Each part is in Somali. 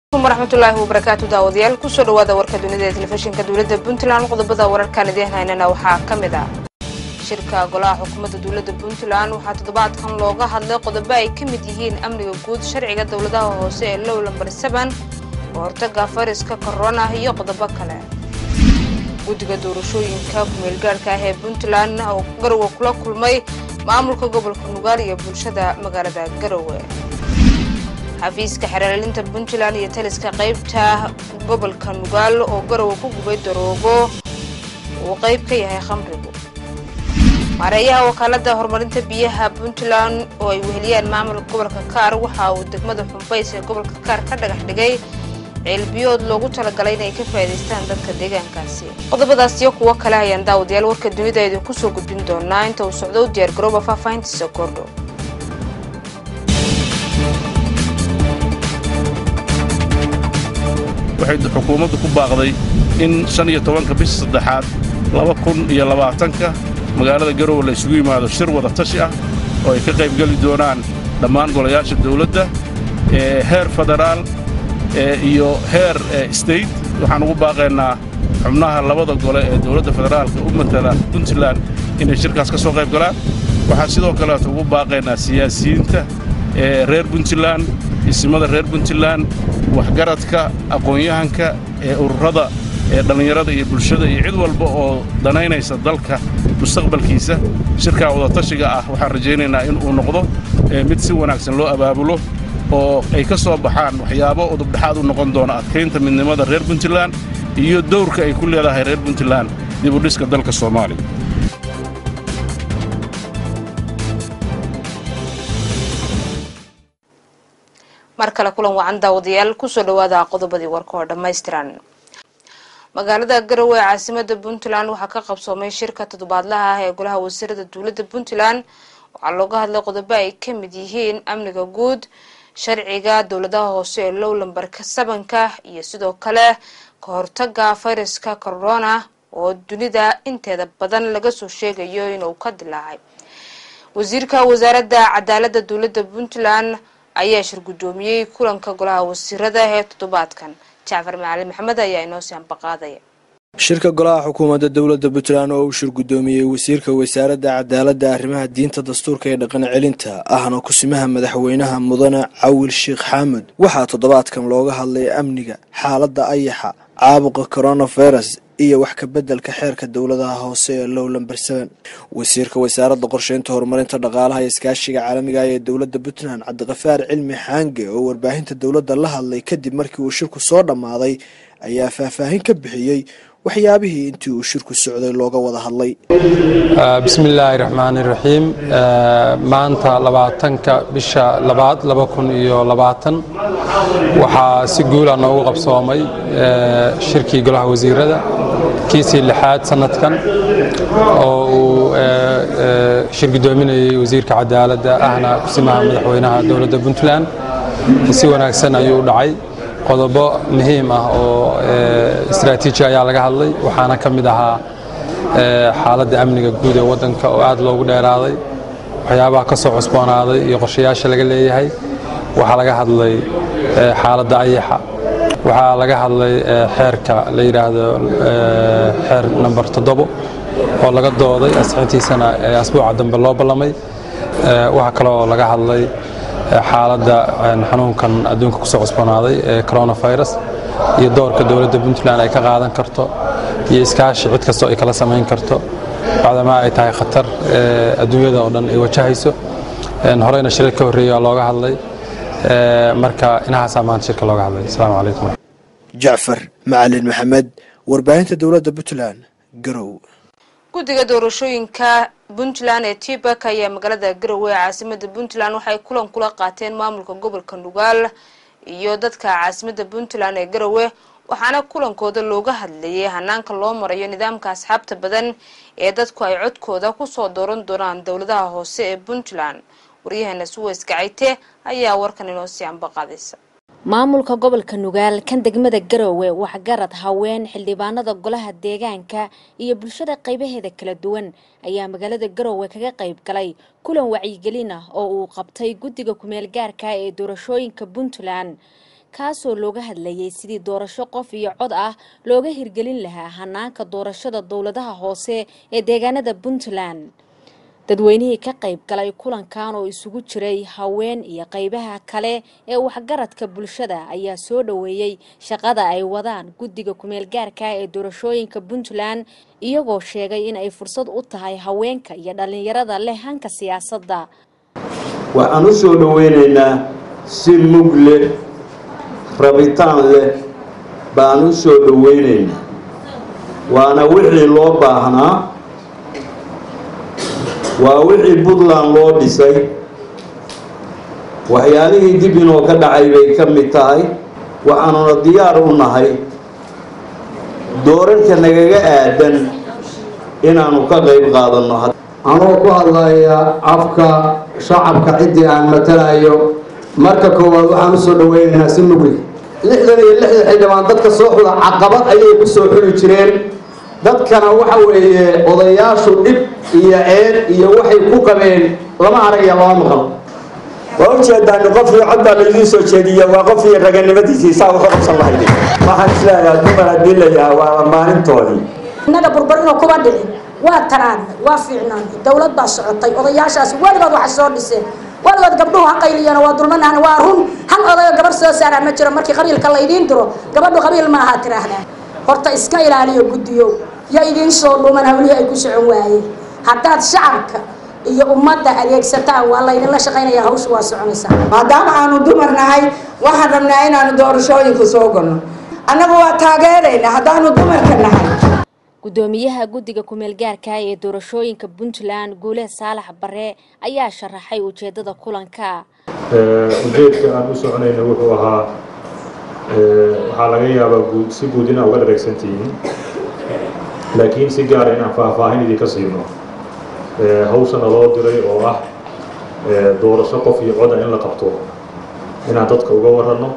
ورحمة الله وبركاته داوديال كسر وهذا ورك دونية تلفزيون كدولة بنتلان قضبة ورك كان ديها هنا وحاكم ذا شركة قلاع حكومة دولة بنتلان وحتضبط كان لوجا هذا قضبة كمديهين أمن وجود شرعي الدولة وهوسي اللو لمبر السبن وارتقى فارس ككورونا هي قضبة كلا ودق دورشوين كابم الجار كهي بنتلان أو جرو كل ماي معمول كقبل كنوغالي بولشدا مقالة جرو حفيز كحرالينتا بنتلان يتلس كقيبتا قبل كنوغال أو جرو كوجو دروغو وقيب كيها خمرجو مريها وكالة هرمانتا بيها بنتلان ويوهليان معمول قبل ككار وحاو دقمة حنبيس قبل ككار كذا حدقي البيوت لوجو تلقلينا يكفيدستان dadka deegaankaasi qodobadaas iyo kuwa kale ayaan daawadayaal warka dunida ay ku soo gudbin doonaa inta uu socdo diyaar garooba faafayntiisa kordho waxay xukuumaddu ku baaqday in 15 bish saddexaad 2020 magaalada Garowe la isugu yimaado shir wada tashi ah oo ay ka qayb gali doonaan dhammaan golayaasha dawladda ee heer federaal iyo heer state waxaan ugu baaqaynaa xubnaha labada gole ee dawladda federaalka u matala Puntland inay shirkaas ka soo qayb galaan waxaan sidoo kale ugu baaqaynaa siyaasiyiinta reer Puntland ismada reer Puntland waxgaradka aqoon-yahanka ururada dhalinyarada iyo bulshada iyo cid walba oo danaynaysa dalka mustaqbalkiisa shirka wada tashiga ah waxaan rajaynaynaa in uu noqdo mid si wanaagsan loo abaabulo oo ay ka soo baxaan waxyaabo udub dhaxaad u noqon doona adkeynta midnimada reer Puntland iyo doorka ay ku leedahay reer Puntland dib u dhiska dalka Soomaaliya markale kulan wacan daawadayaal ku soo dhawaada qodobadii warka oo dhameystiran magaalada Garowe caasimadda Puntland waxa ka qabsoomay shirka toddobaadlaha ah ee golaha wasiirada dawladda Puntland waxa looga hadlay qodobo ay ka mid yihiin amniga guud sharciga dawladaha hoose ee low lambarka 7ka iyo sidoo kale ka hortagga fayraska corona oo dunida inteeda badan laga soo sheegayo inuu ka dilaacay wasiirka wasaaradda cadaaladda dawladda Puntland ayaa shir gudoomiyay kulanka golaha wasiirada ee toddobaadkan Jaafar Macalin Maxamed ayaa inoo soo ambaqaaday shirka golaha xukuumadda dawladda Puntland oo uu shir gudoomiyay wasiirka wasaaradda cadaaladda arrimaha diinta dastuurka ee dhaqan celinta ahna kusimaha madaxweynaha mudane Cawil Sheekh Xamed waxa toddobaadkan looga hadlay amniga xaaladda ayaxa caabuqa coronavirus iyo wax ka bedelka xeerka dawladaha hoose ee low lambar 7 wasiirka wasaaradda qorsheynta horumarinta dhaqaalaha iyo iskaashiga caalamiga ah ee dawladda Puntland Cabdiqafaar Cilmi Xaange oo warbaahinta dawladda la hadlay kadib markii uu shirku soo dhamaaday ayaa faahfaahin ka bixiyay waxyaabihii intii uu shirku socday looga wada hadlay bismillaahir rahmaanir rahiim maanta 20ka bisha 2020 waxa si guul ah noogu qabsoomay shirkii golaha wasiirada kiisii lixaad sanadkan oo uu shir gudoominayay wasiirka cadaaladda ahna kusimaha madaxweynaha dawladda Puntland si wanaagsan ayuu dhacay qodobo muhiim ah oo istiraatiiji ayaa laga hadlay waxaana kamid ahaa xaaladda amniga guud ee wadanka oo aad loogu dheeraaday waxyaabaha ka soo cusboonaaday iyo qorshayaasha laga leeyahay waxa laga hadlay xaaladda ayaxa waxa laga hadlay xeerka la yiraahdo xeer number 7 oo laga dooday asxaabtiisana asbuuca dambe loo ballamay waxa kale oo laga hadlay xaaladda xanuunkan adduunka ku soo cusboonaaday ee coronavirus iyo doorka dawladda Puntland ay ka qaadan karto iyo iskaashi cid kasta oo ay kala sameyn karto maadaama ay tahay khatar adduunyada oo dhan ay wajahayso horeyna shirka horeeya looga hadlay marka inaha saamaan shirka looga hadlay assalaamu calaykum Jaafar Macalin Maxamed warbaahinta dawladda Puntland Garowe guddiga doorashooyinka Puntland ee Tibak ayaa magaalada Garowe caasimadda Puntland waxay kulan kula qaateen maamulka gobolka Nugaal iyo dadka caasimadda Puntland ee Garowe waxaana kulankooda looga hadlayay hanaanka loo marayo nidaamka asxaabta badan ee dadku ay codkooda ku soo dooran doonaan dawladaha hoose ee Puntland wariyahana Suways Gacayte ayaa warkan inoo sii ambaqaadaysa maamulka gobolka Nugaal kan degmada Garowe waxa garad haween xildhibaanada golaha deegaanka iyo bulshada qaybaheeda kala duwan ayaa magaalada Garowe kaga qayb galay kulan wacyigelin ah oo uu qabtay guddiga ku meel gaarka ee doorashooyinka Puntland kaasoo looga hadlayay sidii doorasho qof iyo cod ah looga hirgelin lahaa hanaanka doorashada dowladaha hoose ee deegaanada Puntland. dadweynihii ka qayb galay kulankan oo isugu jiray haween iyo qaybaha kale ee waxgaradka bulshada ayaa soo dhaweeyay shaqada ay wadaan guddiga kumeel gaarka ee doorashooyinka Puntland iyagoo sheegay in ay fursad u tahay haweenka iyo dhalinyarada leh hanka siyaasadda. waxaan u soo dhaweynaynaa si mug leh rabitaan leh baan u soo dhaweynaynaa waana wixii loo baahnaa waa wixii Puntland loo dhisay waxyaalihii dib inoo ka dhacay bay ka mid tahay waxaanuna diyaar u nahay doorarka nagaga aadan inaanu ka qayb qaadano anoo ku hadlaya afka shacabka cidii aan matalayo marka koowaad waxaan u soo dhaweynaynaa si mugli 66 xildhibaan dadka soo xula caqabad ayay ku soo xuli jireen dadkana waxa weeye odayaashu dhib iyo eed iyo waxay ku qabeen lama aragaya lama maqal waa u jeedaan qof iyo cod baa lagu soo jeediya waa qof iyo raganimadiisa saa u qabsan lahayd waxaan islaahay dumar hadii la yahay waa maalintoodii inaga burburino kuba dhicin waa taraan waa fiicnaan dawlad baa socotay odayaashaas waligood waxa soo dhiseen waligood gabdhuhu haqayliyana waa dulmanaan waa run hal odayo gabar soo saaraa ma jiro markii qabiilka la idiin diro gabadhu qabiil ma aha tiraahdaa horta iska ilaaliyo guddiyo ya idiin soo dhuman hawlihi ay ku socon waayeen haddaad shacabka iyo ummadda adeegsataan waa la idinla shaqaynaya hawshu waa soconaysaa maadaama aanu dumar nahay waxaan rabnaa inaanu doorashooyinka soo galno annagu waa taageerayna haddaanu dumarka nahay gudoomiyaha guddiga kumeel gaarka ee doorashooyinka Puntland Guule Saalax Bare ayaa sharaxay ujeedada kulanka ujeedka aan u soconayna wuxuu ahaa waxaa laga yaabaa si guud inaa uga dhareegsantihiin laakiin si gaar inaan faahfaahin idinka siino hawshana loo diray oo ah doorasho qof iyo cod in la qabto inaan dadka uga warrano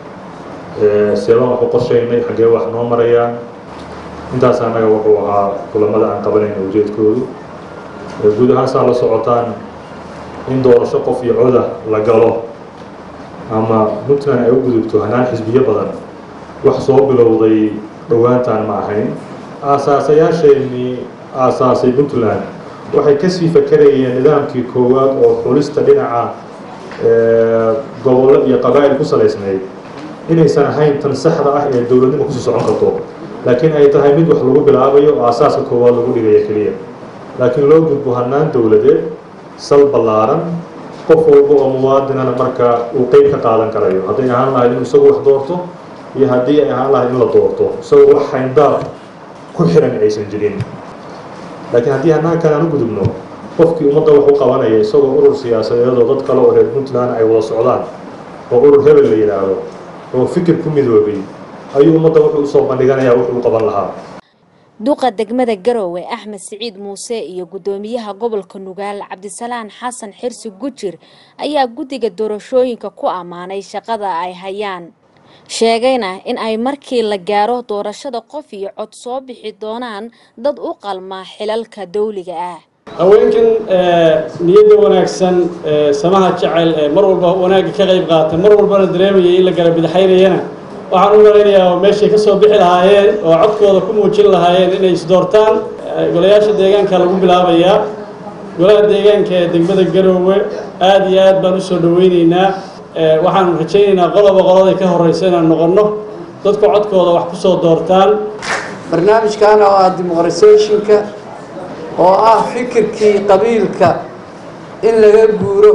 seebaan wax u qorshaynay xaggee wax noo marayaan intaas annaga wuxuu ahaa kulamada aan qabanayna ujeedkoodu guud ahaan saa la socotaan in doorasho qof iyo coda la galo ama Puntland ay u gudubto hanaan xisbiyo badan wax soo bilowday dhawaantaan ma ahayn aasaasayasheenii aasaasay Puntland waxay ka sii fakarayeen nidaamkii koowaad oo xulista dhinaca gobollo iyo qabaa'il ku salaysnayd inaysan ahayn tan saxda ah ee dowladnimo ku socon karto laakiin ay tahay mid wax lagu bilaabayo oo asaaska koowaad lagu dhigayo kaliya laakiin loo gudbo hanaan dowladeed sal ballaaran qof walba oo muwaadinana marka uu qayb ka qaadan karayo hadday ahaan lahayd in isagu wax doorto iyo haddii ay ahaan lahayd in la doorto isagoo wax hayndaar ku xiran aysan jirin laakiin haddii hanaankan aan u gudubno qofkii ummadda wax u qabanaya isagoo urur siyaasadeed oo dad kale oo reer Puntland ay wada socdaan oo urur hebel la yiraahdo oo fikir ku midoobay ayuu ummadda wuxuu soo bandhiganayaa wuxuu u qaban lahaa duqa degmada Garowe Axmed Saciid Muuse iyo gudoomiyaha gobolka Nugaal Cabdisalaan Xasan Xirsi Gujir ayaa guddiga doorashooyinka ku amaanay shaqada ay hayaan sheegayna in ay markii la gaaro doorashada qof iyo cod soo bixi doonaan dad u qalma xilalka dawliga ah haweenkan niyada wanaagsan samaha jacayl mar walba wanaag ka qayb qaata mar walbana dareemayay in la garab bidxaynayna waxaan u maleynayaa meeshay ka soo bixi lahaayeen oo codkooda ku muujin lahaayeen inay is doortaan golayaasha deegaanka lagu bilaabayaa golaha deegaanka ee degmada Garowe aad iyo aad baan u soo dhaweynaynaa waxaan rajaynaynaa qolada ka horeysa inaan noqono dadku codkooda wax ku soo doortaan barnaamijkan oo ah dimuqraasiyaashinka oo ah fikirkii qabiilka in laga guuro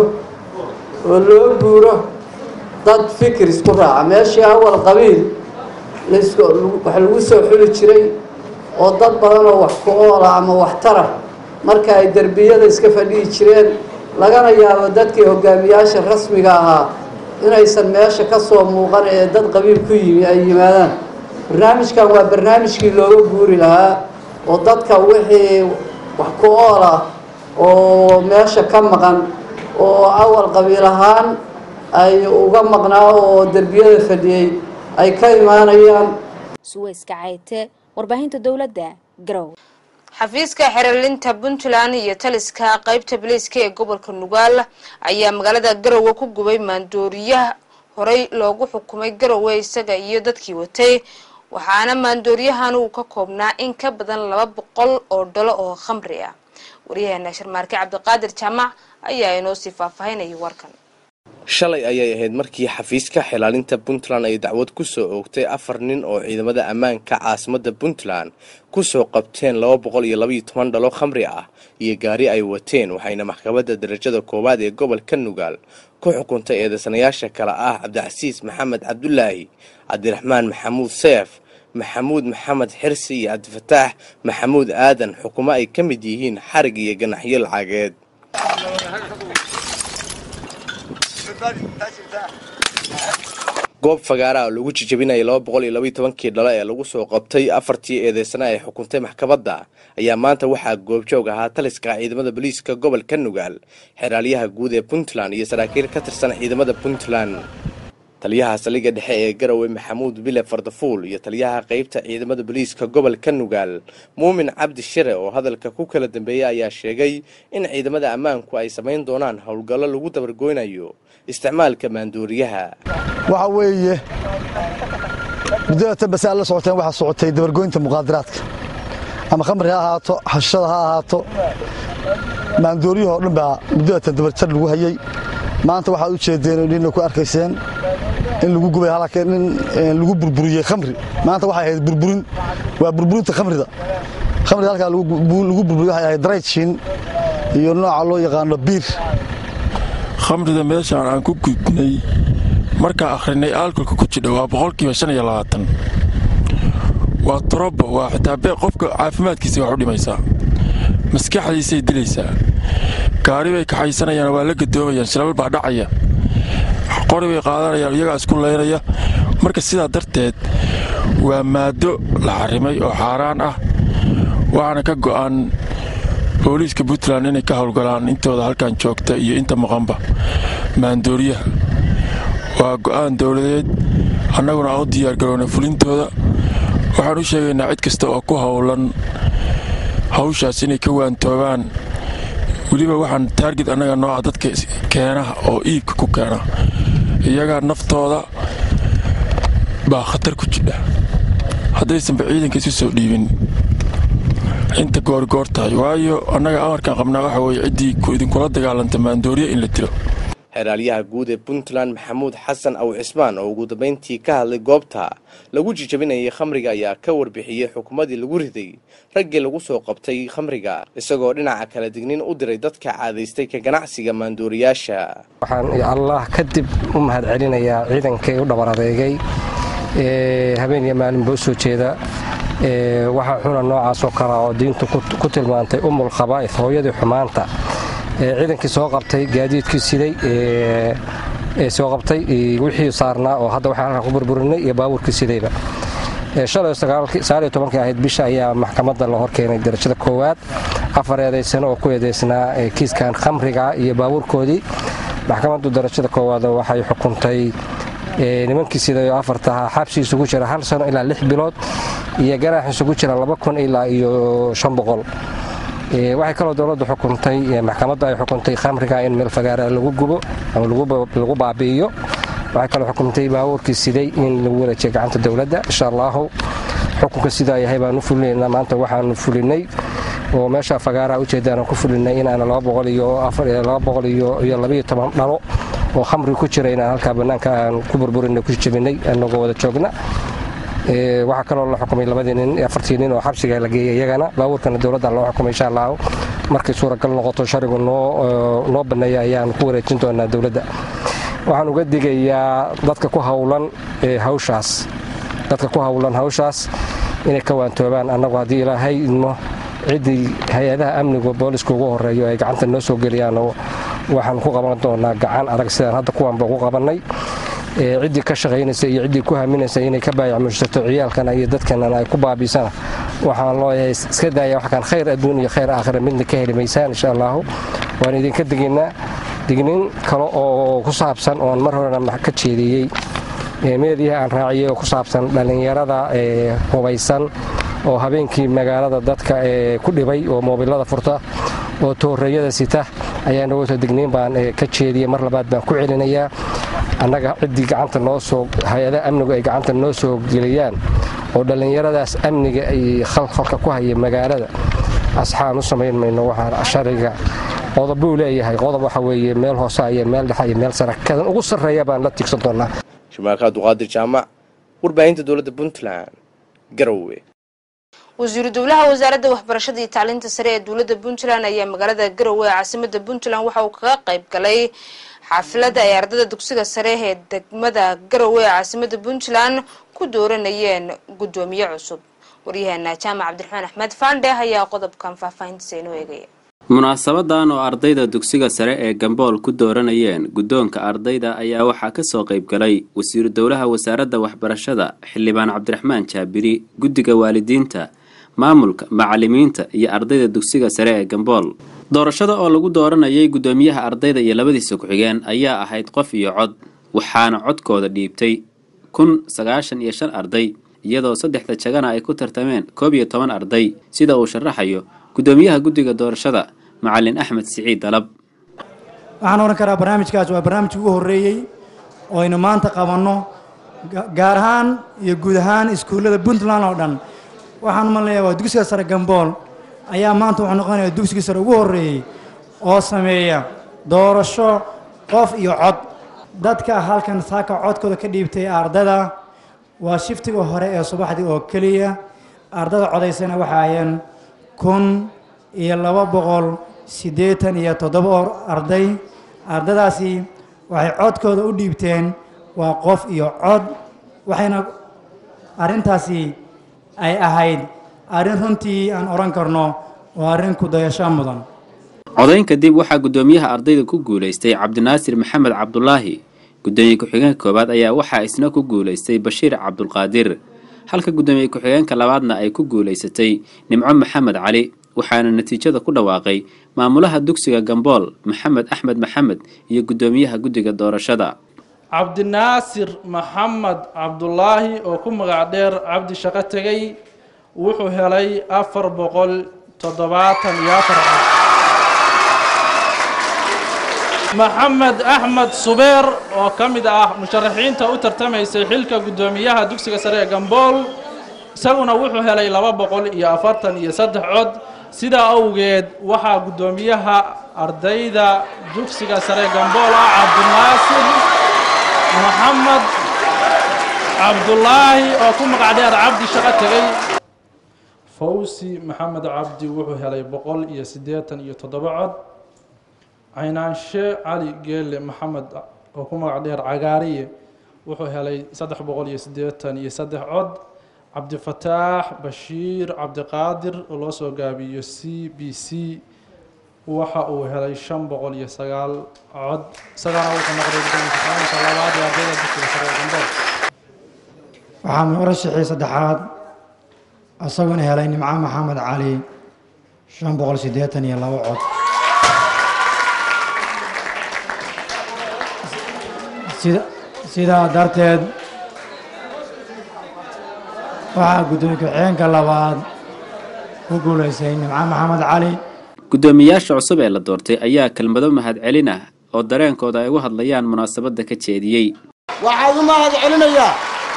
oo loo guuro dad fikir isku raaca meeshii awal qabiil waxa lagu soo xuli jiray oo dad badan oo wax ku oola ama wax tara marka ay darbiyada iska fadhiyi jireen lagana yaabo dadkii hogaamiyaasha rasmiga ahaa inaysan meesha ka soo muuqan ee dad qabiil ku yimi ay yimaadaan barnaamijkan waa barnaamijkii looga guuri lahaa oo dadka wixii wax ku oola oo meesha ka maqan oo awal qabiil ahaan ay uga maqnaa oo darbiyada fadhiyay ay ka imaanayaan Suwayska Cayte warbaahinta dawladda Garowe xafiiska xiriirinta Puntland iyo taliska qaybta booliiska ee gobolka Nugaal ayaa magaalada Garowe ku gubay maandooriyaha horey loogu xukumay garowe isaga iyo dadkii watay waxaana maandooriyahan uu ka koobnaa in ka badan 200 oo dhalo oo khamri ah. wariyaheena Sharmaarke Cabdiqaadir Jaamac ayaa inoo sii faahfaahinayay warkan. shalay ayay ahayd markii xafiiska xilaalinta Puntland ay dacwad ku soo oogtay 4 nin oo ciidamada ammaanka caasimada Puntland ku soo qabteen 212 dhalo khamri ah iyo gaari ay wateen waxayna maxkamadda darajada koowaad ee gobolka Nugaal ku xukuntay eedeysanayaasha kala ah Cabdicasiis Maxamed Cabdullaahi, Cabdiraxmaan Maxamuud Seef, Maxamuud Maxamed Xirsi iyo Cabdifataax Maxamuud Aadan xukumo ay ka mid yihiin xarig iyo ganaxyo lacageed. goob fagaara lagu jijabinay 212 dhalo ee lagu soo qabtay afartii eedeysana ay xukuntay maxkamadda ayaa maanta waxaa goobjoog ahaa taliska ciidamada booliiska gobolka Nugaal, xeraalyaha guud ee Puntland iyo saraakiil ka tirsan ciidamada Puntland. taliyaha saldhigga dhexe ee Garowe Maxamuud Bile Fardafuul iyo taliyaha qaybta ciidamada booliiska gobolka Nugaal Muumin Cabdi Shire oo hadalka ku kala dambeeyay ayaa sheegay in ciidamada ammaanku ay sameyn doonaan howlgallo lagu dabargooynayo isticmaalka maandooriyaha. waxa weeye muddo bas la socoteen waxa socotay dabargooynta muqaadaraadka ama khamri ha ahaato xashada ha ahaato maandooriyaha oo dhan baa muddo dabarjar lagu hayay. maanta waxa u jeedeen in ku arkayseen in lagu gubay halka in lagu burburiyay khamri. maanta waxa ahayd burburin waa burburinta khamrida halka lagu burburiyo waxa ahayd darayshin iyo nooca loo yaqaan biir. khamrida meeshaan aan ku gudnay marka akhrinay alkoolka ku jira waa 25%. waa torobo waa xitaa qofka caafimaadkiisa wax u dhimaysaa, maskaxdiisa dilaysaa. gaari bay kaxaysanayaan waa la gadoomayaan, shilal baa dhacaya, qori bay qaadanayaan iyaga isku leeynaya. marka sidaa darteed waa maado la xarimay oo xaaraan ah. waxaana ka go'an booliiska Puntland inay ka howlgalaan intooda halkan joogta iyo inta maqanba maandooriyaha. waa go'aan dawladeed, annaguna u diyaar garownay fulintooda. waxaan u sheegaynaa cid kasta oo ku howlan hawshaas inay ka waantoobaan. weliba waxaan taarget annaga nooca dadka keena oo iibka ku keena, iyaga naftooda baa khatar ku jira haddaysanba ciidanka isu soo dhiibin inta goorgoor tahay. waayo annaga amarkaan qabnaa waxa weeye ciddii idinkula dagaalanta maandooriya in la dilo. xeraalyaha guud ee Puntland Maxamuud Xasan Aw Cismaan oo ugu dambeyntii ka hadlay goobta lagu jijabinayay khamriga ayaa ka warbixiyay xukuumadii lagu riday raggii lagu soo qabtay khamriga, isagoo dhinaca kala dignin u diray dadka caadaystay ka ganacsiga maandooriyaasha. waxaan Allah kadib u mahadcelinayaa ciidankii u dhabar adeegay habeen iyo maalin boo soo jeeda waxa xuna noocaas oo kala oo diintu ku tilmaantay umul khabaa'ith hooyadii xumaanta. ciidankii soo qabtay gaadiidkii siday soo qabtay wixii saarnaa oo hadda waxaan halka ku burburinay iyo baabuurkii sidayba. shalay 19 ahayd bisha ayaa maxkamadda la hor keenay darajada koowaad 4 eedeysano oo ku eedeysnaa kiiskan khamriga iyo baabuurkoodii. maxkamaddu darajada koowaad waxay xukuntay nimankii siday oo 4 xabsi isugu jira 1 sano ilaa 6 bilood iyo ganaax isugu jira 2,000 ilaa 500. waxay kaloo dawladdu xukuntay maxkamadda ay xukuntay khamriga in meel fagaara lagu gubo ama lagu baabi'iyo. waxay kaloo xukuntay baabuurkii siday in lagu wareejiyo gacanta dawladda. insha Allah xukunka sidaa yahay baan u fulinayna. maanta waxaan fulinay oo meesha fagaara u jeedaan ku fulinay in aan 212 dhalo oo khamri ku jira in halka banaanka aan ku burburinay ku jabinay anagoo wada joogna. waxa kaloo la xukumay 4 nin oo xabsiga la geeyay iyagana. baabuurkana dawladda loo xukumay insha Allah markay suuragal noqoto sharcigu noo baneeyo ayaan ku wareejin doonaa dawladda. waxaan uga digayaa dadka ku howlan hawshaas inay ka waantoobaan. annagu haddii ilaahay idmo ciddii hay-adaha amniga booliska ugu horeeyo ay gacanta noo soo geliyaan waxaan ku qaban doonaa gacan adag sidaan hadda kuwanba ugu qabannay. ciddii ka shaqaynaysa iyo ciddii ku haaminaysa inay ka baayacmushtato ciyaalkana iyo dadkana ay ku baabiisana waxaan looyahay iska daaya wax kan khayr adduun iyo khayr aakhira midna ka heli maysaan insha Allah. waan idinka dignin kale oo ku saabsan oo mar horena ka jeediyay meediyaha aan raaciyay oo ku saabsan dhalinyarada hubaysan oo habeenkii magaalada dadka ku dhibay oo moobilada furta oo tooreeyada sita ayaan uga digniin baan ka jeediyay. mar labaad baan ku celinayaa annaga ciddii gacanta noo soo hay-adaha amnigu ay gacanta noo soo geliyaan oo dhallinyaradaas amniga ay khalkhalka ku haya magaalada asxaan u samayn mayno waxaan shariga qodob buu leeyahay qodob waxa weeye meel hoose iyo meel dhexe iyo meel sare kadan ugu sarreeya baan la tigsan doonaa shimaaka duqaadir jaamac warbaahinta dowladda Puntland Garowe wasiir dowlaha wasaaradda waxbarashada iyo tacliinta sare ee dowladda Puntland ayaa magaalada Garowe caasimadda Puntland waxa uu kaga qayb galay xafladda ay ardayda dugsiga sare ee degmada Garowe caasimadda Puntland ku dooranayeen gudoomiye cusub wariyahana Jaamac Cabdiraxmaan Axmed Faande ayaa qodobkan faahfaahintiisa inoo eegay munaasabadan oo ardayda dugsiga sare ee Gambool ku dooranayeen gudoonka ardayda ayaa waxa ka soo qayb galay wasiir dowlaha wasaaradda waxbarashada xildhibaan Cabdiraxmaan Jaabiri guddiga waalidiinta maamulka macallimiinta iyo ardayda dugsiga sare ee Gambool doorashada oo lagu dooranayay gudoomiyaha ardayda iyo labadiisa ku xigeen ayaa ahayd qof iyo cod waxaana codkooda dhiibtay 1095 arday iyadoo saddexda jagana ay ku tartameen 11 arday sida uu sharaxayo gudoomiyaha guddiga doorashada macallin Axmed Siciid Dalab waxaan oran karaa barnaamijkaas waa barnaamijkii ugu horeeyay oo aynu maanta qabanno gaar ahaan iyo guud ahaan iskuulada Puntland oo dhan waxaan maleeyaa waa dugsiga sare Gambool ayaa maanta wuxuu noqonayaa dugsiga sare ugu horeeyay oo sameeya doorasho qof iyo cod dadka halkan saaka codkooda ka dhiibtay ardada waa shiftiga hore ee subaxdii oo kaliya ardada codaysana waxa ayaan 1287 arday ardadaasi waxay codkooda u dhiibteen waa qof iyo cod waxayna arintaasi ay ahayd arin runtii aan oran karno waa arin ku dayasho mudan codayn kadib waxaa gudoomiyaha ardayda ku guuleystay Cabdinaasir Maxamed Cabdullaahi gudoomiye ku-xigeenka koobaad ayaa waxa isna ku guuleystay Bashiir Cabdulqaadir halka gudoomiye ku-xigeenka labaadna ay ku guuleysatay Nimco Maxamed Cali waxaana natiijada ku dhawaaqay maamulaha dugsiga Gambool Maxamed Axmed Maxamed iyo gudoomiyaha guddiga doorashada Cabdinaasir Maxamed Cabdullaahi oo ku magac dheer Cabdi Shaqo tagay wuxuu helay 474 محمد أحمد صبير وكمد مشرحين تأوتر تميسي حلك قدوميها دوكسي سريع جنبول سونا وحو هلاي لبا بقول يا أفرتن يصدح عد سيدا أوجد وحا قدوميها أرديدا دوكسي سريع جنبول عبد الناصر محمد عبد الله وكم قاعدين عبد شقتي فوسي محمد عبدي وحو هلاي بقول يا سديتن يتضبعد عينانشي علي قال محمد وكما عدير عقارية وحو هلي 380 يصدح عد عبد الفتاح بشير عبد القادر ولوسو قابي سي بي سي وحو هلي 500 يسقال عد سقال وكما مغرب ان شاء الله بعد يا بيت waxaan warashixii saddexaad asaguna helay nimco maxamed cali 582 cod sidaa darteed waxaa gudoomiye ku-xigeenka labaad ku guuleystay nimco maxamed cali gudoomiyaasha cusub ee la doortay ayaa kelmado mahadcelin ah oo dareenkooda ay ugu hadlayaan munaasabadda ka jeediyey waxaan u mahadcelinayaa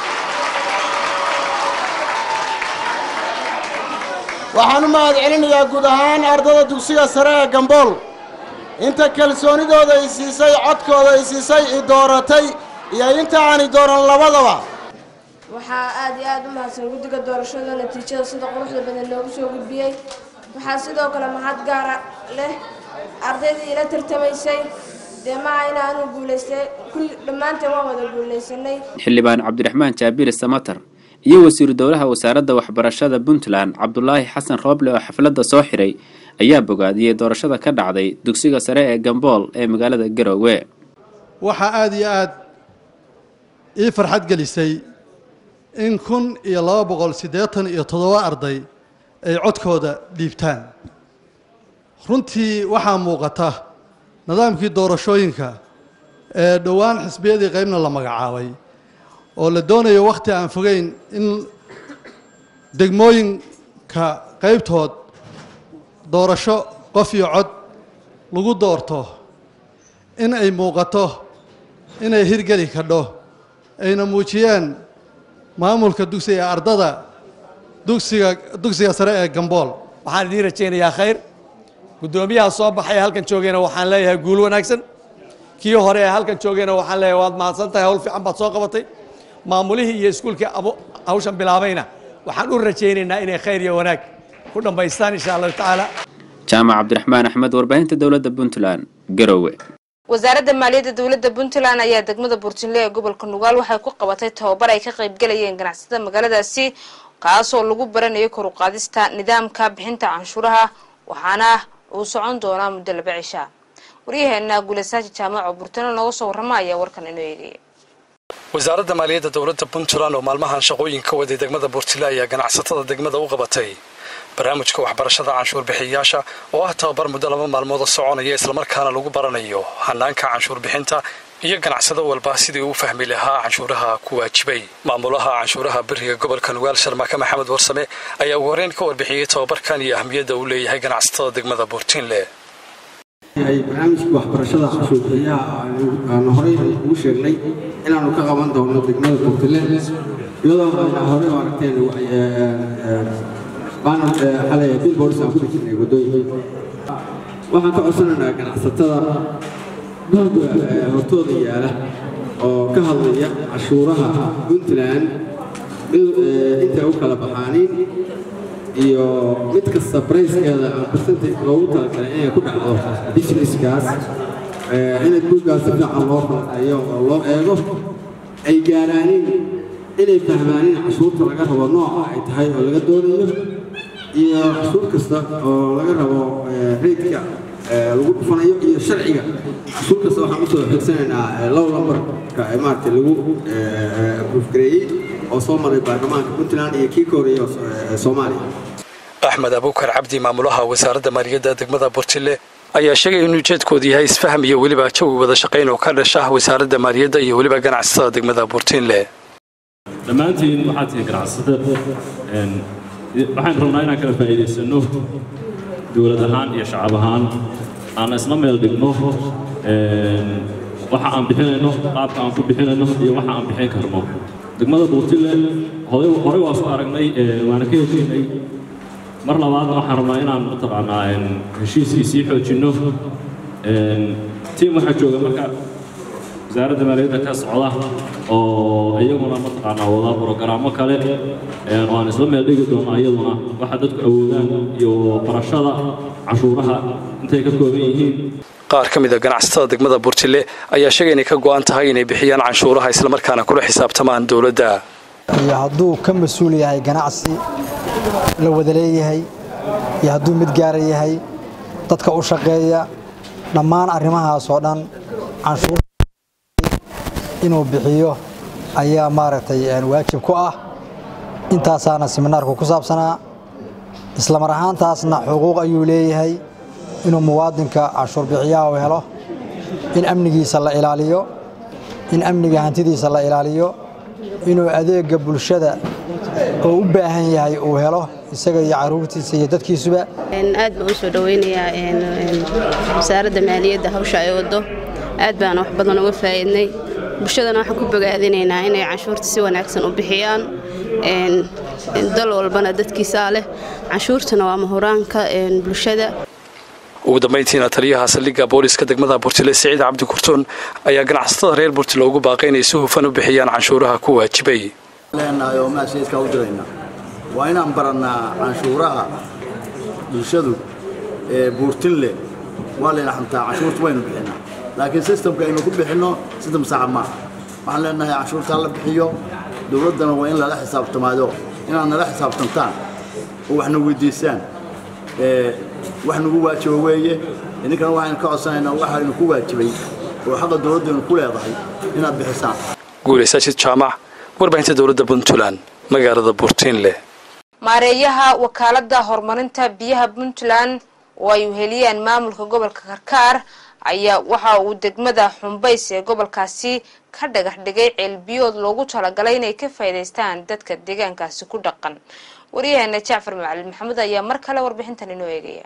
guud ahaan ardada dugsiga sare ee Gambool inta kalsoonidooda ay siisay codkooda ay siisay dooratay iyo inta aan dooran labadaba waxaa aad iyo aad u mahadsan guddiga doorashada natiijada sida quruxda badan loogu soo gudbiyay waxaa sidoo kale mahad gaar leh ardayda ila tartamaysay deemaha inaanu guuleystay dhammaanteen waan wada guuleysanay xildhibaan Cabdiraxmaan Jaabiri Samatar iyo wasiir dowlaha wasaaradda waxbarashada Puntland Cabdullaahi Xasan Rooble oo xafladda soo xiray ayaa bogaadiyay doorashada ka dhacday dugsiga sare ee Gambool ee magaalada Garowe waxa aad iyo aad ii farxad gelisay in 1287 arday ay codkooda dhiibtaan runtii waxaa muuqata nidaamkii doorashooyinka ee dhawaan xisbiyadii qaybna la magacaabay oo la doonayo waqti aan fogeyn in degmooyinka qaybtood doorasho qof iyo cod lagu doorto in ay muuqato inay hirgeli kadho ayna muujiyeen maamulka dugsiga ardada dugsiga sare ee Gambool. waxaan idin rajaynayaa khayr gudoomiyaha soo baxay halkan joogayna waxaan leeyahay guul wanaagsan kii hore ee halkan joogayna waxaan leeyahay waad mahadsantahay hawl fiican baad soo qabatay maamulihii iyo iskuulkii hawshan bilaabayna waxaan u rajaynaynaa inay khayr iyo wanaag ku dhammaystaan insha Allah taala. jaamac cabdiraxmaan axmed warbaahinta dowladda Puntland garowe. wasaaradda maaliyadda dowladda Puntland ayaa degmada Puntland ee gobolka Nugaal waxay ku qabatay tababar ay ka qayb galayeen ganacsatada magaaladaasi kaasoo lagu baranayo kor u qaadista nidaamka bixinta canshuuraha waxaana uu socon doonaa muddo 2 cisho. wariyaheena Guuleysaaji Jaamac oo Puntland laga soo warramaya warkan inoo eegay. wasaaradda maaliyadda dowladda Puntland oo maalmahan shaqooyin ka waday degmada Puntland ayaa ganacsatada degmada u qabatay barnaamijka waxbarashada canshuur bixiyayaasha oo ah tababar muddo 2 maalmood soconaya isla markaana lagu baranayo hanaanka canshuur bixinta iyo ganacsado walba sidii uu fahmi lahaa canshuuraha ku waajibay. maamulaha canshuuraha bariga gobolka Nugaal Sharmaaka Maxamed Warsame ayaa ugu horreyn ka warbixiyay tababarkan iyo ahmiyadda uu leeyahay ganacsatada degmada Puntland. barnaamijka waxbarashada canshuur bixiyaha aan horey ugu sheegnay inaanu ka qaban doono degmada Puntland iyadoo aan hore u aragteen baan xalay billboards aan ku dhigay wadooyinka waxaan ka codsanaynaa ganacsatada hortooda yaala oo ka hadlaya cashuuraha Puntland inta u kala baxaanin iyo mid kasta price-keeda aan percentage loogu talagalay inay ku dhacdo business-kaas inay buugaas si fiican loo falqayo oo loo eego ay gaaraanin inay fahmaanin cashuurta laga rabo nooca ay tahay oo laga doonayo iyo cashuur kasta oo laga rabo rate-ka lagu dhufanayo iyo sharciga cashuur kasta waxaan usoo xigsanaynaa low number-ka maaragtay lagu proof-gareeyey oo soo maray baarlamaanka Puntland iyo kii Korea Soomaaliya. Axmed Abuukar Cabdi maamulaha wasaaradda maaliyadda degmada Puntland ayaa sheegay in ujeedkoodu yahay isfaham iyo weliba jawi wada shaqayn oo ka dhasha wasaaradda maaliyadda iyo weliba ganacsatada degmada Puntland. dhammaantiin waxaad tihiin ganacsatada waxaan rabnaa inaan kala faa'iidaysano dowlad ahaan iyo shacab ahaan aan isla meel dhigno waxa aan bixinayno qaabka aan ku bixinayno iyo waxa aan bixin karno degmada Puntland horey waa soo aragnay waana ka heshiinay mar labaadna waxaan rabnaa inaan mataqaanaa heshiiskii sii xoojinno tiim waxaa jooga marka wasaaradda maaliyadda ka socda oo iyaguna mataqaanaa wada programmo kale oo aan isla meel dhigi doono iyaduna waxa dadku awoodaan iyo barashada canshuuraha intay ka kooban yihiin. qaar ka mid ah ganacsatada degmada Puntland ayaa sheegay inay ka go'an tahay inay bixiyaan canshuuraha isla markaana kula xisaabtamaan dowladda. iyo hadduu ka mas'uul yahay ganacsi la wada leeyahay iyo hadduu mid gaar yahay dadka u shaqeeya dhammaan arrimahaas oo dhan canshuur inuu bixiyo ayaa maaragtay waajib ku ah intaasaana seminaarku ku saabsanaa isla mar ahaantaasna xuquuq ayuu leeyahay inuu muwaadinka canshuur bixiyaha u helo in amnigiisa la ilaaliyo in amniga hantidiisa la ilaaliyo inuu adeega bulshada oo u baahan yahay uu helo isaga iyo caruurtiisa iyo dadkiisuba. aad baan u soo dhaweynayaa wasaaradda maaliyadda hawsha ay wado aad baan wax badan uga faa'iidnay bulshadana waxaan ku bogaadinaynaa inay canshuurta si wanaagsan u bixiyaan dal walbana dadkiisa leh canshuurtana waa mahuraanka bulshada. ugu dambeyntiina taliyaha saldhigga booliska degmada Puntland Saciid Cabdi Kurtoon ayaa ganacsatada reer Puntland ugu baaqay inay si hufan u bixiyaan canshuuraha ku waajibay. leenahay ma sheedka u dirayna waa inaan baranaa canshuuraha bulshadu Puntland waa leena xantaa canshuurta waynu bixinaa laakiin systemka aynu ku bixino system sax ma waxaan leenahay canshuurta la bixiyo dawladana waa in la xisaabtamaado inaan la xisaabtantaan oo waxna weydiisaan wax nagu waajibo weeye idinkana waxaan ka codsanaynaa waxa aynu ku waajibay oo xaq dawladdu ku leedahay inaad bixisaan. Guuleysaaji Jaamac warbaahinta dowladda Puntland magaalada Puntland. maareeyaha wakaaladda horumarinta biyaha Puntland oo ay heliyeen maamulka gobolka Karkaar ayaa waxa uu degmada Xumbays ee gobolkaasi ka dhagax dhigay ceelbiyood loogu talagalay inay ka faa'iideystaan dadka deegaankaasi ku dhaqan. wariyaheena Jaafar Macalin Maxamed ayaa mar kale warbixintan inoo eegaya.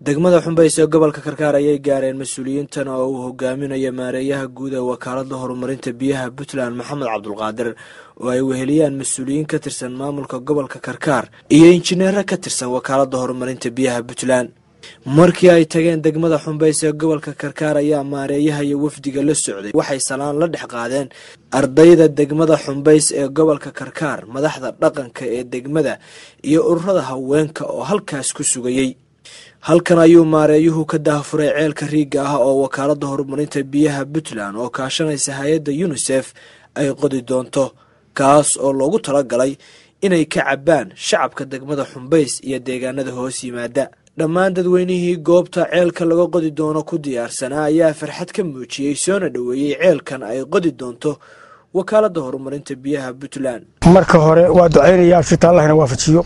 degmada Xumbays ee gobolka Karkaar ayay gaareen mas'uuliyiintan oo uu hogaaminayo maareeyaha guud ee wakaaladda horumarinta biyaha Puntland Maxamed Cabdulqaadir oo ay weheliyaan mas'uuliyiin ka tirsan maamulka gobolka Karkaar iyo injineer ka tirsan wakaaladda horumarinta biyaha Puntland. markii ay tageen degmada Xumbays ee gobolka Karkaar ayaa maareeyaha iyo wafdiga la socday waxay salaan la dhex qaadeen ardayda degmada Xumbays ee gobolka Karkaar madaxda dhaqanka ee degmada iyo ururada haweenka oo halkaas ku sugayay. halkan ayuu maareeyuhu ka daafuray ceelka riiga ah oo wakaaladda horumarinta biyaha Puntland oo kaashanaysa hay'adda UNICEF ay qodi doonto kaas oo loogu talagalay inay ka cabaan shacabka degmada Xumbays iyo deegaanada hoos yimaada. dhammaan dadweynihii goobta ceelka laga qodi doono ku diyaarsanaa ayaa farxad ka muujiyay soona dhaweeyay ceelkan ay qodi doonto wakaaladda horumarinta biyaha Puntland. marka hore waa duceynayaa shita Allahna waafajiyo.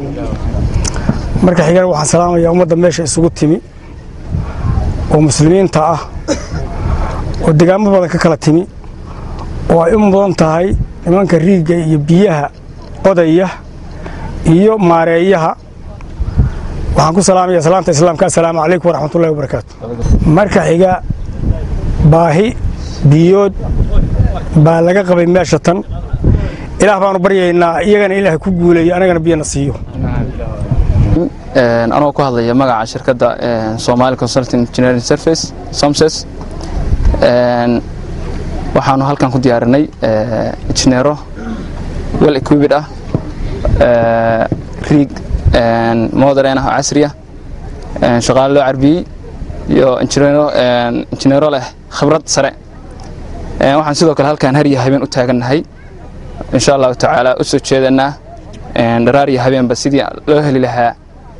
marka xigana waxaan salaamayaa ummadda meesha isugu timi oo muslimiinta ah oo deegaamo badan ka kala timi oo ay u mudan tahay nimanka riiga iyo biyaha qodaya iyo maareeyaha. waxaan ku salaamayaa salaanta islaamka assalaamu calaykum waraxmatullaahi wabarakaatu. marka xiga baahi biyood baa laga qabay meesha tan ilaah baanu baryaynaa iyagana ilaahay ku guuleeyo anagana biyana siiyo. anoo ku hadlaya magaca shirkadda Somali Consulting Engineering Service SOMSES waxaanu halkan ku diyaarinay injineero well equipped ah rig modern ah casriya shaqaale loo carbiyay iyo injineero leh khibrad sare. waxaan sidoo kale halkan har iyo habeen u taaganahay insha Allah taala u soo jeedanaa dharaar iyo habeenba sidii loo heli lahaa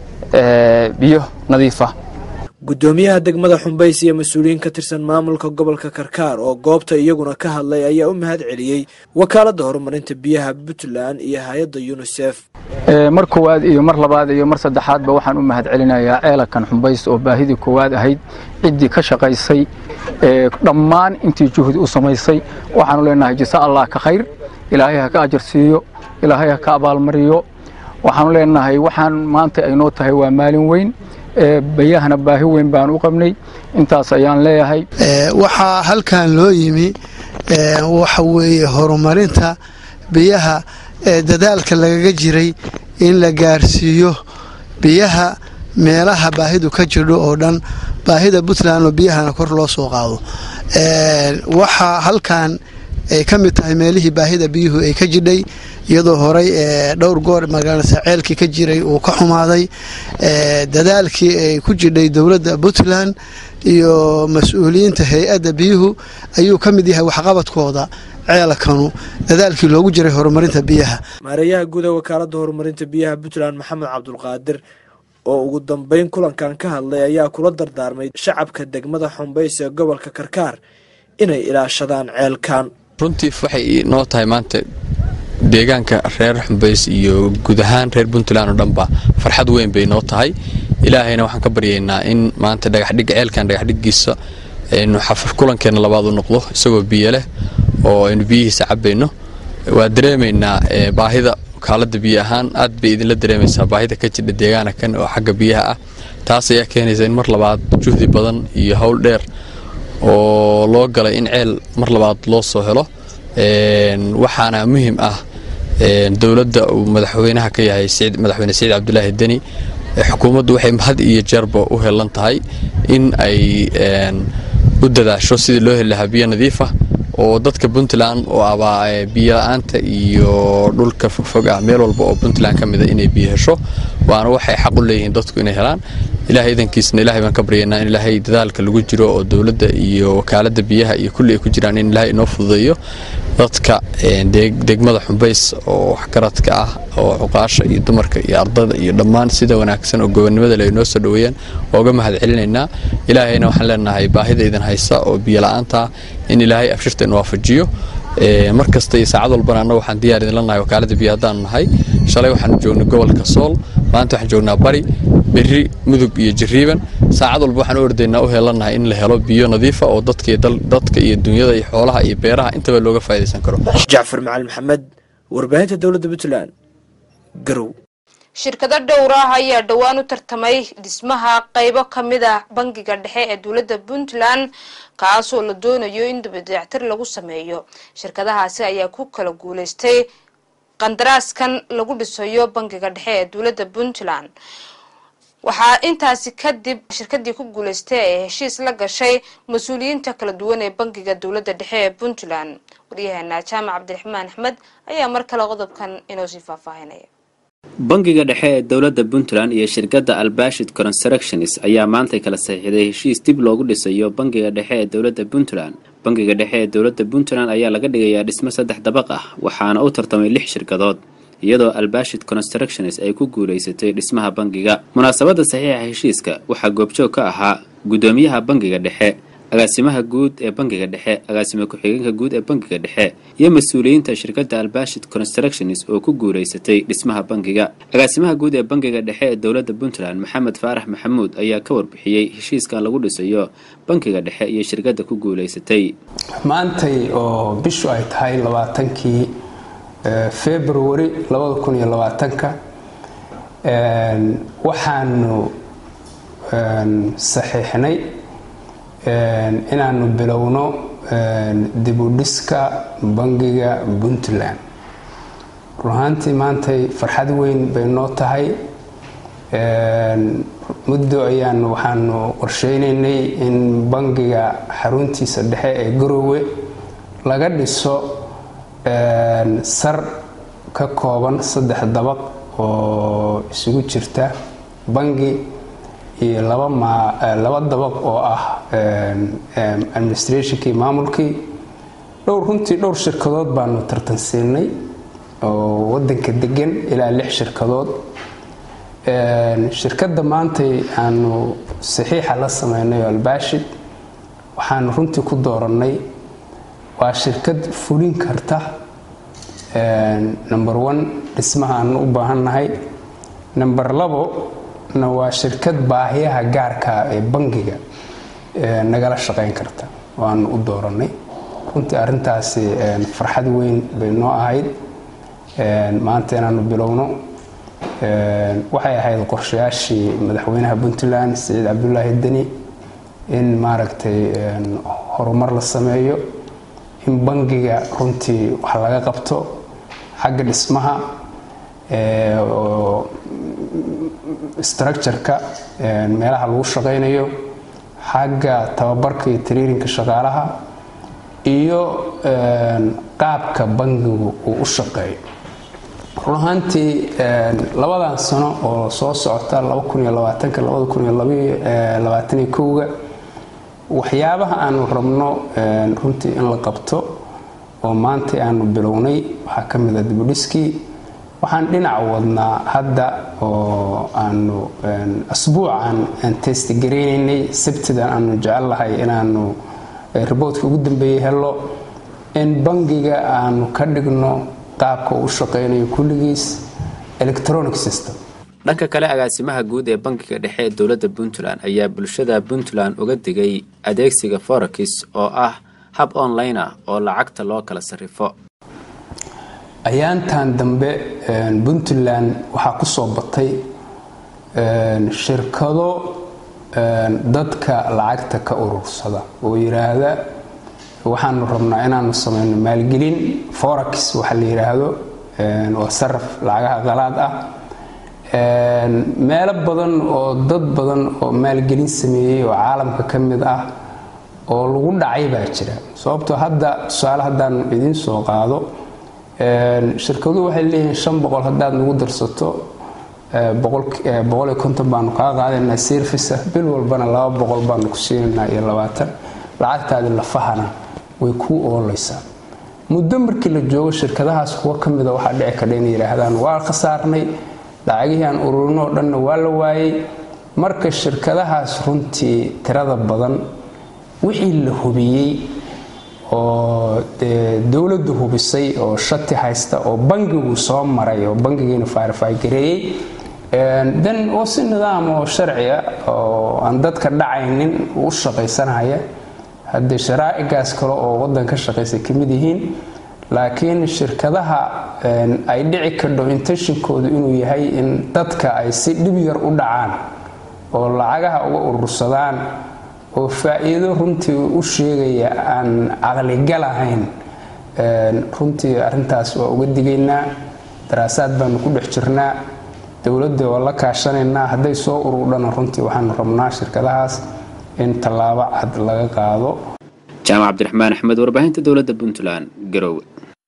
biyo nadiif ah. gudoomiyaha degmada Xumbays iyo mas'uuliyiin ka tirsan maamulka gobolka Karkaar oo goobta iyaguna ka hadlay ayaa u mahad celiyay wakaaladda horumarinta biyaha Puntland iyo hay'adda UNICEF. mar koowaad iyo mar labaad iyo mar saddexaadba waxaan u mahad celinayaa ceelkan Xumbays oo baahidii koowaad ahayd cidii ka shaqaysay dhammaan intii juhdi u samaysay waxaan leenahay jazaa Allah ka khayr ilaahay ha ka ajir siiyo ilaahay ha ka abaalmariyo. waxaan leenahay waxaan maanta ay noo tahay waa maalin weyn bayahana baahi weyn baan u qabnay intaas ayaan leeyahay. waxa halkan loo yimi waxa weeye horumarinta biyaha dadaalka lagaga jiray in la gaarsiiyo biyaha meelaha baahidu ka jirto oo dhan baahida Puntland oo biyahana kor loo soo qaado. waxa halkan ay ka mid tahay meelihii baahida biyuhu ay ka jidhay iyadoo horay dhowr goor magaalada ceelkii ka jiray oo ka xumaaday dadaalkii ay ku jidhay dawladda Puntland iyo mas'uuliyiinta hay'adda biyuhu ayuu ka mid yahay waxqabadkooda ceelkanu dadaalkii loogu jiray horumarinta biyaha. maareeyaha guud ee wakaaladda horumarinta biyaha Puntland Maxamed Cabdulqaadir oo ugu dambeyn kulankan ka hadlay ayaa kula dardaarmay shacabka degmada Xumbays ee gobolka Karkaar inay ilaashadaan ceelkan. runtii waxay noo tahay maanta deegaanka reer Xumbays iyo guud ahaan reer Puntland oo dhanba farxad weyn bay noo tahay. ilaahayna waxaan ka baryaynaa in maanta ceelkan dhagaxdhigiisa inuu xafif kulankeena labaad u noqdo isagoo biyo leh oo aynu biyihiisa cabayno. waa dareemaynaa baahida wakaaladda biyo ahaan aad bay idinla dareemaysaa baahida ka jirta deegaankan oo xagga biyaha ah. taas ayaa keenaysa in mar labaad juhdi badan iyo hawl dheer oo loo galay in ceel mar labaad loo soo helo. waxaana muhiim ah dawladda uu madaxweynaha ka yahay madaxweyne Saciid Cabdullaahi Deni xukuumaddu waxay had iyo jeerba u helan tahay in ay u dadaasho sidii loo heli lahaa biyo nadiif ah oo dadka Puntland oo biyo la'aanta iyo dhulka fog meel walba oo Puntland ka mid ah inay biyo hesho waana waxay xaq u leeyihiin dadku inay helaan. ilaahay idankiisna ilaahay baan ka baryaynaa in ilaahay dadaalka lagu jiro oo dawladda iyo wakaaladda biyaha iyo kulli ay ku jiraan in ilaahay inoo fududeeyo dadka degmada Xumbays oo waxgaradka ah oo xuqaasha iyo dumarka iyo ardayda iyo dhammaan sida wanaagsan oo gobonimada leh noo soo dhaweeyaan ooga mahad celinaynaa. ilaahayna waxaan leenahay baahida idin haysa oo biyo la'aanta in ilaahay afshirta inoo waafajiyo. markasta iyo saacad walbana annagu waxaan diyaar idin leenahay wakaaladda biyaha haddaan nahay. shalay waxaan joognay gobolka Sool maanta waxaan joognaa Bari berri mudug iyo Jariiban saacad walba waxaan ordaynaa u helanahay in la helo biyo nadiif ah oo dadka iyo dunyada iyo xoolaha iyo beeraha intaba looga faa'iideysan karo. Jaafar Macalin Maxamed warbaahinta dawladda Puntland garow. shirkado dhowr ah ayaa dhawaan u tartamay dhismaha qaybo kamid ah bangiga dhexe ee dowladda Puntland kaas oo la doonayo in dibadda lagu sameeyo shirkadahaasi ayaa ku kala guuleystay qandaraaskan lagu dhisayo bangiga dhexe ee dowladda Puntland waxaa intaasi kadib shirkadii ku guuleystay ee heshiis la gashay mas'uuliyiinta kala duwan ee bangiga dowladda dhexe ee Puntland wariyahana Jaamac Cabdiraxmaan Axmed ayaa mar kale qodobkan inoo sii faahfaahinaya bangiga dhexe ee dowladda Puntland iyo shirkadda Albashid Constructions ayaa maanta kala saxiixday heshiis dib loogu dhisayo bangiga dhexe ee dowladda Puntland bangiga dhexe ee dowladda Puntland ayaa laga dhigayaa dhismo 3 dabaq ah waxaana u tartamay 6 shirkadood iyadoo Albashid Constructions ay ku guuleysatay dhismaha bangiga munaasabada saxiixa heshiiska waxa goobjoog ka ahaa gudoomiyaha bangiga dhexe agaasimaha guud ee bangiga dhexe agaasimaha ku-xigeenka guud ee bangiga dhexe iyo mas'uuliyiinta shirkadda Albashid Constructions oo ku guuleysatay dhismaha bangiga agaasimaha guud ee bangiga dhexe ee dowladda Puntland Maxamed Faarax Maxamuud ayaa ka warbixiyay heshiiska lagu dhisayo bangiga dhexe iyo shirkadda ku guuleysatay maantay oo bishu ay tahay 20kii February 2020 waxaanu saxiixnay inaanu bilowno dib u dhiska bangiga Puntland ruuxantii maantay farxad weyn bay noo tahay muddo waxaanu qorsheynaynay in bangiga xaruntiisa dhexe ee Garowe laga dhiso sar ka kooban 3 dabaq oo isugu jirta bangi iyo laba dabaq oo ah administrationkii maamulkii dhowr shirkadood baanu tartansiinay oo wadanka degan ilaa 6 shirkadood shirkadda maantay aanu saxiixa la sameynay Albashid waxaanu runtii ku dooranay waa shirkad fulin karta number 1 dhismaha aan u baahanahay number 2 na waa shirkad baahiyaha gaarka ee bangiga nagala shaqeyn karta waan u dooranay runtii arintaasi farxad weyn bay noo ahayd maanta inaanu bilowno waxay ahayd qorshayaashii madaxweynaha Puntland Saciid Cabdullaahi Dani in maaragtay horumar la sameeyo in bangiga runtii wax laga qabto xagga dhismaha structure-ka meelaha lagu shaqeynayo xagga tababarka iyo training-ka shaqaalaha iyo qaabka bangigu uu u shaqeeyo ruuxantii labadan sano oo soo socota 2020-2021 waxyaabaha aanu rabno runtii in la qabto oo maanta aanu bilownay waxa kamid ah dib u dhiskii waxaan dhinac wadnaa hadda oo aanu asbuucan aan test gareynay sabtidan aanu jecelahay inaanu reportka ugu dambeeyay helo in bangiga aanu ka dhigno qaabka uu shaqeynayo kulligiis electronic system dhanka kale agaasimaha guud ee bangiga dhexe ee dowladda Puntland ayaa bulshada Puntland uga digay adeegsiga forex oo ah hab online ah oo lacagta loo kala sarrifo ayaantan dambe Puntland waxa ku soo batay shirkado dadka lacagta ka urursada oo yiraahda waxaanu rabnaa inaanu sameeyno maalgelin forex waxa la yiraahdo oo sarf lacagaha qalaad ah meel badan oo dad badan oo maalgelin sameeyay oo caalamka kamid ah oo lagu dhacay baa jira sababtoo hadda su'aal haddaan idin soo qaado shirkadu waxay leeyihiin 500 haddaad nagu darsato 150 baanu ka qaadaynaa service bil walbana 200 baanu ku siinaynaa iyo 20 lacagtaadi la fahana way ku oolaysaa muddo markii la joogo shirkadahaas kuwa kamid ah waxa dhici kara inay yiraahdaan waa khasaarnay lacagihii aan ururino dhan waa la waayay marka shirkadahaas runtii tirada badan wixii la hubiyay oo dawladdu hubisay oo shati haysta oo bangigu soo maray oo bangigiina verify gareeyay dan oo si nidaam oo sharci ah oo aan dadka dhacaynin u shaqaysanaya hadda sharaa'igaas kale oo wadanka shaqaysa kamid yihiin laakiin shirkadaha ay dhici karto intentionkoodu inuu yahay in dadka ay si dhib yar u dhacaan oo lacagaha uga urursadaan oo faa'iido runtii u sheegaya aan aqli galahayn runtii arintaas waa uga digaynaa daraasaad baanu ku dhex jirnaa dawladda oo la kaashanaynaa hadday soo ururdhana runtii waxaanu rabnaa shirkadahaas in tallaabo cad laga qaado. jaamac cabdiraxmaan axmed warbaahinta dowladda Puntland Garowe.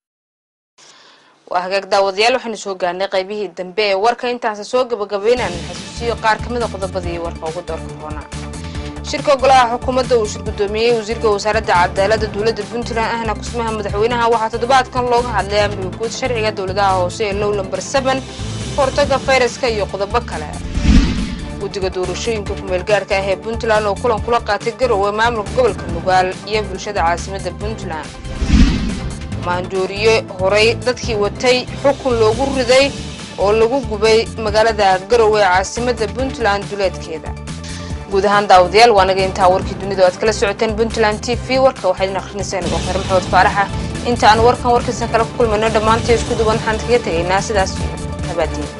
وهاجك داوديال وحنا سو غاني قيبيه dambe ee warka intaas soo gabagabeynaan xasuusiyo qaar kamid ah qodobadii warka ugu doorka roona shirka golaha xukuumadda uu shir gudoomiyay wasiirka wasaaradda cadaaladda dowladda Puntland ahna kusmaha madaxweynaha waxa toddobaadkan looga hadlay amniga guud sharciga dowladaha hoose ee low number 7 hortaga fayraska iyo qodobo kale guddiga doorashooyinka ku meel gaarka ah ee Puntland oo kulan kula qaatay Garowe maamulka gobolka Nugaal iyo bulshada caasimadda Puntland maandooriye horay dadkii watay xukun loogu riday oo lagu gubay magaalada Garowe caasimadda Puntland duleedkeeda guud ahaan daawadayaal waanaga inta warkii dunida aad kala socoteen Puntland TV warka waxay akhriniseen oo Khayr Maxamed Faaraxa inta aan warkan warkiisa kala kulmayno dhamaantii isku duwan xanta ka tagaynaa sidaas habaadii